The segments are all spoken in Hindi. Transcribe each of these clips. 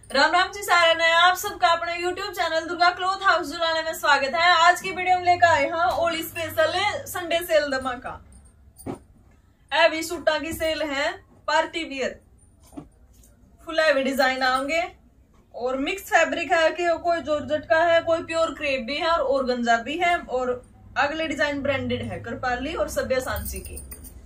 राम राम जी सारे ने आप सबका अपने YouTube channel Durga cloth house Julana में स्वागत है। आज की वीडियो में लेकर आए हैं होली स्पेशल संडे सेल धमाका। हैवी सूटा की सेल है, party wear full heavy design आएंगे और मिक्स फैब्रिक है कि कोई जॉर्जेट का है, कोई प्योर क्रेप भी है और ऑर्गेन्जा भी है। और अगले डिजाइन ब्रांडेड है करपाली और सभ्य सांची की।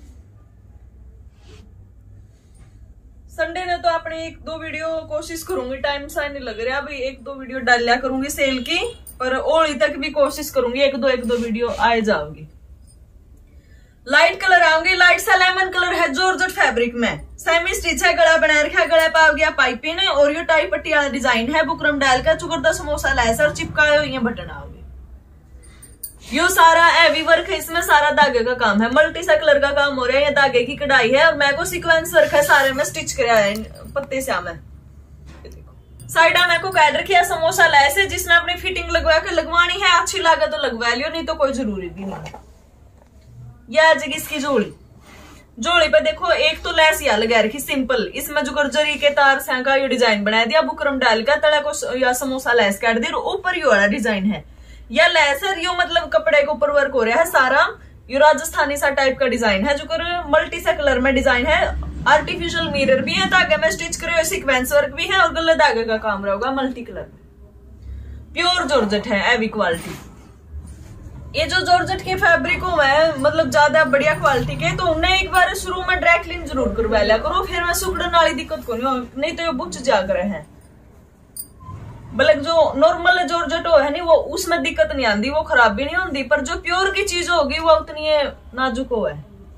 संडे ने तो अपने एक दो वीडियो कोशिश करूंगी, टाइम सा नहीं लग रहा अभी, एक दो वीडियो डालिया करूंगी सेल की, पर होली तक भी कोशिश करूंगी एक दो वीडियो आए जाओगी। लाइट कलर आऊंगी, लाइट सा लेमन कलर है जॉर्जेट फैब्रिक में, सेमी स्टिच है, गला बना रखा है, गला पाव गया पाइपिंग और ये टाई पट्टी वाला डिजाइन है। बुकरम डाल का चुकरदा समोसा लैसर चिपकाए हुए बटन आओगे। यो सारा हैवी वर्क है, इसमें सारा धागे का काम है, मल्टी सा कलर का काम हो रहा है, ये धागे की कढ़ाई है और मैं को सीक्वेंस वर्क है, सारे में स्टिच कराया है पत्ते से। मैं साइडा मैं को कैड रखी है समोसा लैस है, जिसने अपनी फिटिंग लगवा के लगवानी है, अच्छी लगे तो लगवा लियो, नहीं तो कोई जरूरी भी नहीं। यह आज इसकी जोड़ी पे देखो एक तो लैस या लगा रखी सिंपल, इसमें जो जरी के तार से का ये डिजाइन बनाया दिया, बुकरम डाल का तड़ा को या समोसा लैस काट दी, ऊपर ये वाला डिजाइन है या लेसर, यो मतलब कपड़े के ऊपर वर्क हो रहा है सारा। यो राजस्थानी सा टाइप का डिजाइन है, जो कर मल्टी सा कलर में डिजाइन है, आर्टिफिशियल मिरर भी है, धागे में स्टिच करे सीक्वेंस वर्क भी है और गले धागे का काम रहेगा मल्टी कलर में। प्योर जॉर्जेट है, हैवी क्वालिटी। ये जो जॉर्जेट के फैब्रिक हो है मतलब ज्यादा बढ़िया क्वालिटी के, तो उन्हें एक बार शुरू में ड्राई क्लीन जरूर करवा लिया करो, फिर मैं सुखड़न वाली दिक्कत को नहीं तो ये बुझ जा रहे हैं। बल्कि जो नॉर्मल जॉर्जेट है नहीं वो उसमें दिक्कत नहीं आती, वो खराब भी नहीं होती, पर जो प्योर की चीज होगी वो उतनी नाजुक हो है।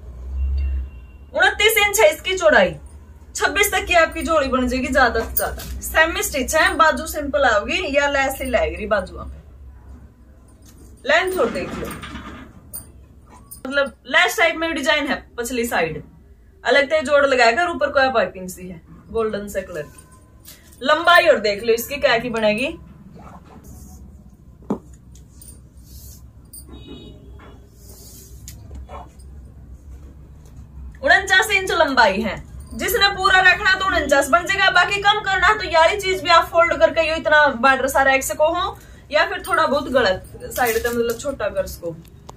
29 इंच है इसकी चौड़ाई, 26 तक की आपकी जोड़ी बन जाएगी ज्यादा से ज्यादा। सेमी स्टिच है, बाजू सिंपल आओगी या लैस ही लगेगी बाजुओं पे। लेंथ और देख लो, मतलब लेफ्ट साइड में डिजाइन है, पछली साइड अलग से जोड़ लगाएगा और ऊपर कोई पाइपिंग सी है गोल्डन से कलर की। लंबाई और देख लो इसकी क्या की बनेगी, 49 इंच लंबाई है। जिसने पूरा रखना तो 49 बन जाएगा, बाकी कम करना तो यारी चीज भी आप फोल्ड करके यो इतना बॉर्डर सारा एक्स को हो या फिर थोड़ा बहुत गलत साइड तक मतलब छोटा कर सको।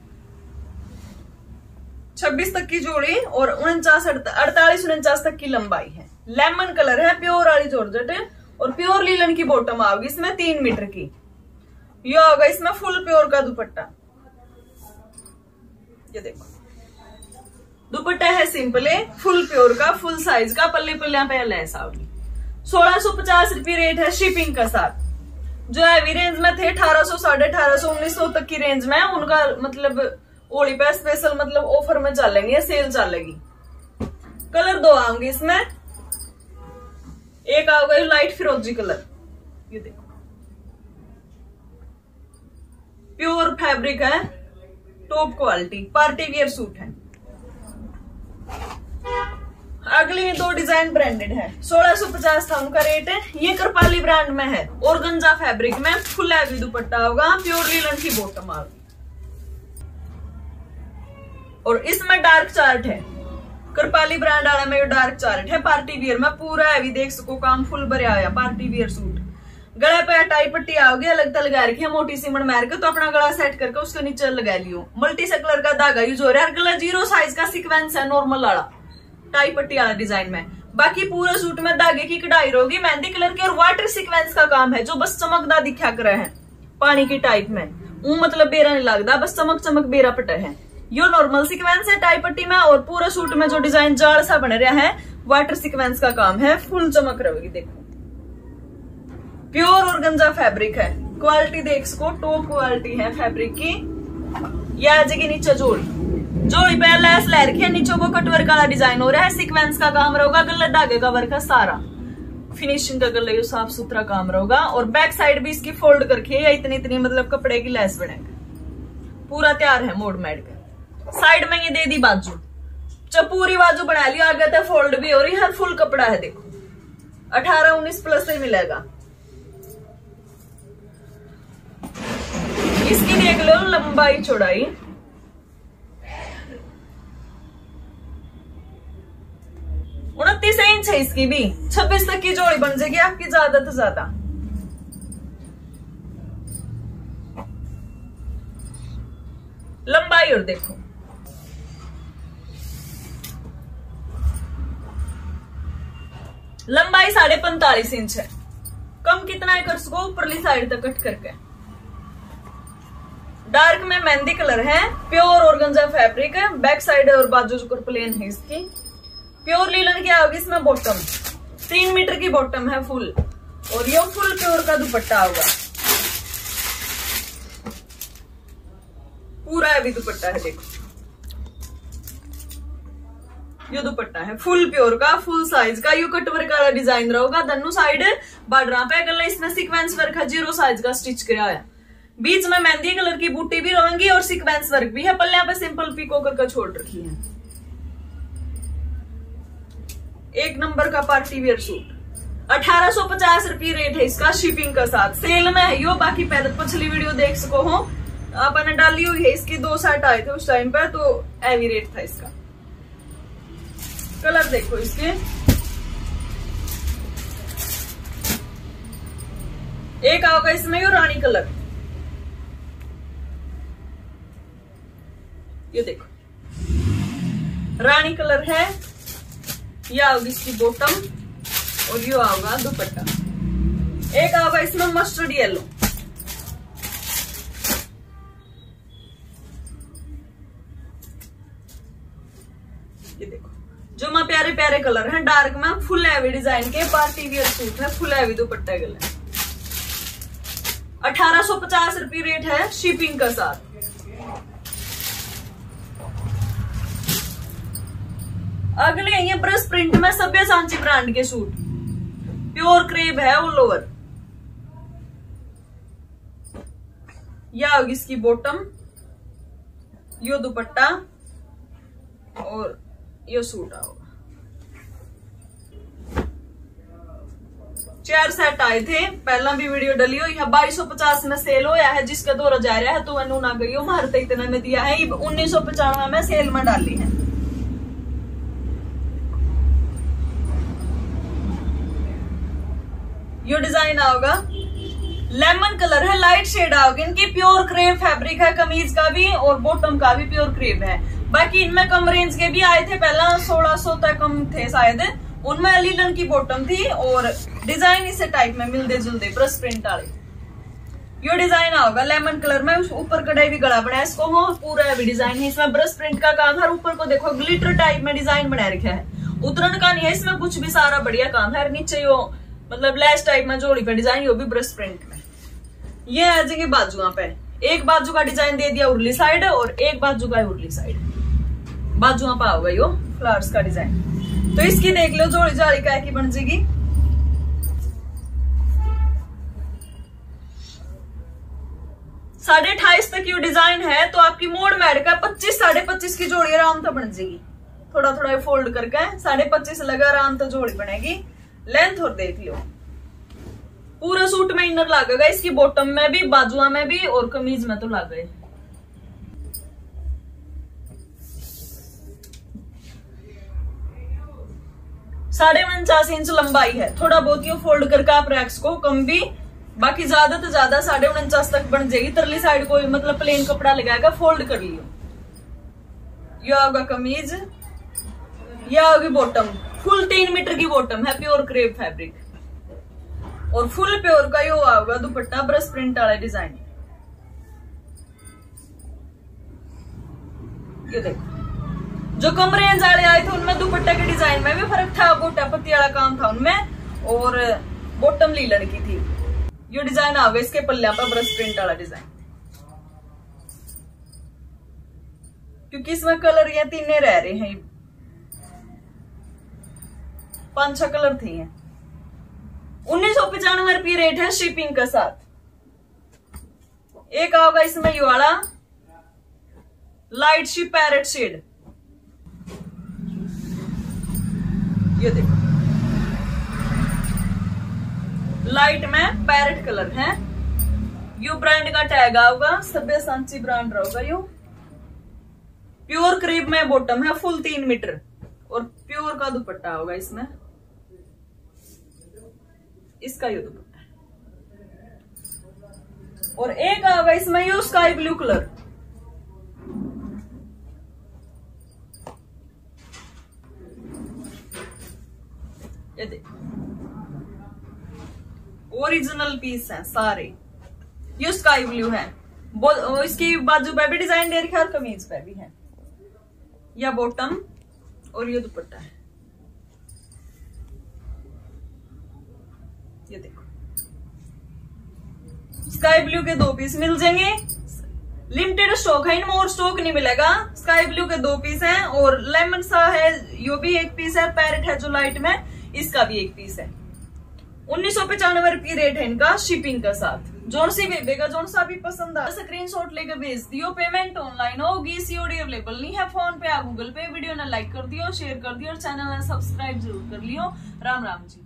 26 तक की जोड़ी और 48-49 तक की लंबाई है। लेमन कलर है, प्योर वाली जॉर्जेट है और प्योर लीलन की बॉटम आओगी इसमें 3 मीटर की। ये होगा इसमें फुल प्योर का दुपट्टा, ये देखो दुपट्टा है सिंपल है, फुल प्योर का, फुल साइज का, पल्ले पल्लियां पे लैस आओगी। 1650 रुपये रेट है शिपिंग का साथ। जो हैवी रेंज में थे 1800, 1850, 1900 तक की रेंज में, उनका मतलब होली पे स्पेशल मतलब ऑफर में चलेंगे, सेल चलेगी। कलर दो आएंगे इसमें, एक आओगे लाइट फिरोजी कलर, ये देखो प्योर फैब्रिक है, top quality, party wear suit है। अगली दो डिजाइन ब्रांडेड है, 1650 था उनका रेट है। ये करपाली ब्रांड में है, ऑर्गेन्जा फैब्रिक में, फुल हैवी दुपट्टा होगा, प्योर लीलन की बॉटम आएगी और इसमें डार्क चार्ट है। करपाली ब्रांड वाला में डार्क चार्ट है, पार्टी वियर में पूरा हैवी देख सको, काम फुल भरा आया, पार्टी वियर सूट। गले पे टाई पट्टी आओगी, अलग तक लगा रखी है मोटी सी मन मार के, तो अपना गला सेट करके उसके नीचे लगा लियो। मल्टी से कलर का धागा यूज हो रहा है, गला 0 साइज का सीक्वेंस है नॉर्मल वाला, टाई पट्टी वाला डिजाइन में। बाकी पूरे सूट में धागे की कढ़ाई होगी, मेहंदी कलर की और वाटर सीक्वेंस का काम है, जो बस चमकदा दिखा कर रहे हैं पानी की टाइप में, वो मतलब बेरा नहीं लगता, बस चमक चमक बेरा पटा है। यो नॉर्मल सीक्वेंस है टाई पट्टी में और पूरा सूट में जो डिजाइन जाल सा बन रहा है वाटर सीक्वेंस का काम है, फुल चमक रहेगी। देखो प्योर ऑर्गेन्जा फैब्रिक है, क्वालिटी देख सको, टॉप क्वालिटी है फैब्रिक की। यह आ जाएगी नीचे जोड़ी पे लैस लै रखी है, नीचे को कटवर्क वाला डिजाइन हो रहा है, सीक्वेंस का काम रहेगा, गले धागे का वर्क है सारा, फिनिशिंग का गले साफ सुथरा काम रहेगा। और बैक साइड भी इसकी फोल्ड करके या इतनी मतलब कपड़े की लैस बनेगा, पूरा तैयार है मोड मेड का। साइड में ये दे दी बाजू, जब पूरी बाजू बना ली, आगे तक फोल्ड भी हो रही है, फुल कपड़ा है, देखो 18-19 प्लस से मिलेगा। इसकी देख लो लंबाई चौड़ाई, 36 इंच है इसकी भी, 26 तक की जोड़ी बन जाएगी आपकी ज्यादा से ज्यादा। लंबाई और देखो, लंबाई 45.5 इंच है। कम कितना है कर सको, ऊपरली साइड तक कट करके। डार्क में मेहंदी कलर है, प्योर ऑर्गेन्जा फैब्रिक है, बैक साइड और बाजू जो प्लेन है इसकी। प्योर लीलन की होगी इसमें बॉटम, 3 मीटर की बॉटम है फुल, और ये फुल प्योर का दुपट्टा होगा, पूरा है भी दुपट्टा है। देखो ये दुपट्टा है फुल प्योर का, फुल साइज का। यू कट वर्क वाला डिजाइन रहेगा, दोनों साइड बॉर्डर पे गला इसमें सीक्वेंस वर्क है, 0 साइज का स्टिच किया है। बीच में मेहंदी कलर की बूटी भी रहेंगी और सीक्वेंस वर्क भी है। पल्ले पे सिंपल पिको करके छोड़ रखी है। एक नंबर का पार्टी वेयर सूट, 1850 रुपये रेट है इसका, शिपिंग का साथ। सेल में है यो, बाकी पहले पिछली वीडियो देख सको हो, आपने डाली हुई है। इसके 2 सेट आए थे उस टाइम पर, तो हैवी रेट था इसका। कलर देखो इसके, एक आओगा इसमें यो रानी कलर, ये देखो रानी कलर है। ये आओगी इसकी बॉटम और ये आओगा दुपट्टा। एक आओगा इसमें मस्टर्ड येलो, ये देखो जो मैं प्यारे प्यारे कलर हैं। डार्क में फुल हैवी डिजाइन के पार्टी वियर सूट है, फुल हैवी दुपट्टा गले। 1850 रुपये रेट है, शिपिंग का साथ। अगले ये ब्रश प्रिंट में सब्यसाची ब्रांड के सूट, प्योर क्रेप है ऑल ओवर। यह होगी इसकी बॉटम, यो दुपट्टा और ये सूट आओगा। 4 सेट आए थे, पहला भी वीडियो डली हो। यह 2250 में सेल होया है, जिसका दौरा जा रहा है तो वह ना गई हो, मारते इतना में दिया है। 1995 में सेल में डाली है। यो डिजाइन आओगा, लेमन कलर है, लाइट शेड आओगी इनकी। प्योर क्रेप फैब्रिक है, कमीज का भी और बॉटम का भी प्योर क्रेप है। बाकी इनमें कम रेंज के भी आए थे, पहला 1600 तक कम थे शायद। उनमें लीलन की बॉटम थी और डिजाइन इसे टाइप में मिलते जुलते ब्रश प्रिंट वाले। यो डिजाइन आओगा लेमन कलर में, ऊपर कढ़ाई भी गला बनाया इसको हो, पूरा हैवी डिजाइन है इसमें। ब्रश प्रिंट का काम है, ऊपर को देखो ग्लिटर टाइप में डिजाइन बना रखा है। उतरन का नहीं है इसमें कुछ भी, सारा बढ़िया काम है। नीचे यो मतलब लैस टाइप में जोड़ी पे डिजाइन, यो भी ब्रश प्रिंट में। ये आ जाएंगे बाजुआ पे, एक बाजू का डिजाइन दे दिया उर्ली साइड और एक बाजू का उर्ली साइड। बाजुआ पे होगा यो फ्लावर्स का डिजाइन। तो इसकी देख लो जोड़ी जाड़ी क्या की बन जाएगी। साढ़े 28 तक यो डिजाइन है, तो आपकी मोड़ मैड का 25 साढ़े 25 की जोड़ी आराम से बन जाएगी। थोड़ा थोड़ा फोल्ड करके 25.5 लगा आराम से जोड़ी बनेगी। लेंथ और देख लो, पूरा सूट में इनर लगेगा, इसकी बॉटम में भी, बाजुआ में भी और कमीज में तो लगे। साढ़े 49 इंच लंबाई है, थोड़ा बहुत ये फोल्ड करके आप रैक्स को कम भी, बाकी ज्यादा तो ज्यादा 49.5 तक बन जाएगी। तरली साइड कोई मतलब प्लेन कपड़ा लगाएगा, फोल्ड कर लियो। यह होगा कमीज, यह होगी बॉटम, फुल 3 मीटर की बॉटम है, प्योर क्रेप फैब्रिक और फुल प्योर का यो आएगा दुपट्टा, ब्रश प्रिंट वाला डिजाइन। ये देखो जो कम रेंज वाले आए थे उनमें दुपट्टे के डिजाइन में भी फर्क था, गोटा पत्ती वाला काम था उनमें, और बॉटम लीलन की थी। ये डिजाइन आ गया इसके पल्ले पर, ब्रश प्रिंट वाला डिजाइन। क्योंकि इसमें कलर ये 3 रह रहे हैं, 5-6 कलर थे। 1995 रुपये रेट है, शिपिंग के साथ। एक आओगा इसमें ये वाला लाइट शी पैरेट शेड, ये देखो लाइट में पैरेट कलर है। यू ब्रांड का टैग आऊगा, सब्यसाची ब्रांड रहेगा। यू प्योर क्रेप में बॉटम है, फुल 3 मीटर और प्योर का दुपट्टा होगा इसमें, इसका ये दुपट्टा है। और एक आएगा इसमें ये स्काई ब्लू कलर, ये देखो ओरिजिनल पीस है सारे, ये स्काई ब्लू है। इसकी बाजू पे भी डिजाइन दे रखी है और कमीज पे भी है, या बॉटम और ये दुपट्टा है। ये देखो स्काई ब्लू के 2 पीस मिल जाएंगे, लिमिटेड स्टॉक है, इनमें और स्टॉक नहीं मिलेगा। स्काई ब्लू के 2 पीस हैं और लेमन सा है यो भी 1 पीस है, पैरेट है जो लाइट में, इसका भी 1 पीस है। 1995 रुपये रेट है इनका शिपिंग के साथ। जोन सी बेबेगा जोन सा भी पसंद आ स्क्रीनशॉट लेकर भेज दियो, पेमेंट ऑनलाइन होगी, सीओडी अवेलेबल नहीं है फोन पे या गूगल पे। वीडियो ने लाइक कर दियो, शेयर कर दियो और चैनल ने सब्सक्राइब जरूर कर लियो। राम राम जी।